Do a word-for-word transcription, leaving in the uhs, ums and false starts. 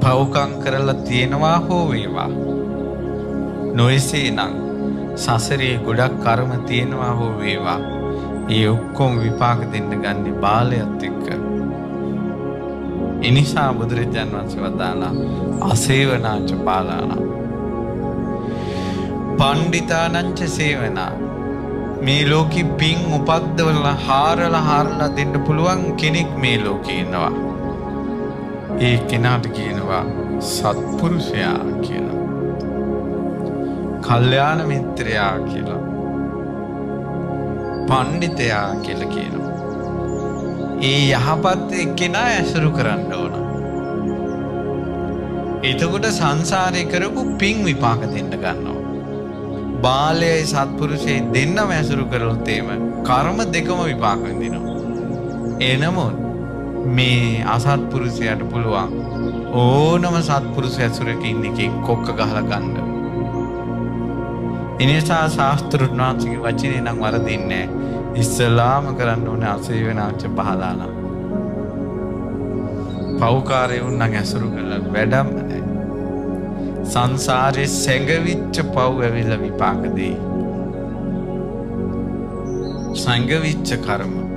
පව්කම් කරලා තියෙනවා හෝ වේවා. නොයසේනම් සසරේ ගොඩක් කර්ම තියෙනවා හෝ වේවා. ඒ ඔක්කොම විපාක දෙන්න ගන්නේ බාලයත් එක්ක. එනිසා බුදුරජාණන් වහන්සේ වදාළා අසේවනාච බාලාණං පණ්ඩිතානංච සේවනා. මේ ලෝකෙ පින් උපද්දවලා හාරලා හාරලා දෙන්න පුළුවන් කෙනෙක් මේ ලෝකේ ඉන්නවා. ඒ කෙනාට කියනවා සත්පුරුෂයා කියලා. කල්යාණ මිත්‍රයා කියලා. පණ්ඩිතයා කියලා කියනවා. ඒ යහපත් එක්කෙනා ඇසුරු කරන්න ඕන. එතකොට සංසාරේ කරපු පින් විපාක දෙන්න ගන්නවා. බාලයයි සත්පුරුෂයයි දෙන්නම ඇසුරු කරලොත් එහෙම කර්ම දෙකම විපාක විඳිනවා. එනමුත් මේ අසත්පුරුෂයාට පුළුවන් ඕනම සත්පුරුෂ ඇසුරක ඉන්න එකෙක් කොක්ක ගහලා ගන්න. එනිසා ශාස්ත්‍රුන් වහන්සේගේ වචනේ නම් වරදින්නේ නැහැ. ඉස්සලාම කරන්න ඕනේ අසේවනාච පහලාලා. පෞකාරය උන්නම් ඇසුරු කරලා වැඩම නැහැ. සංසාරේ සැඟවිච්ච පව් ඇවිල්ලා විපාක දෙයි. සංගවිච්ච කර්ම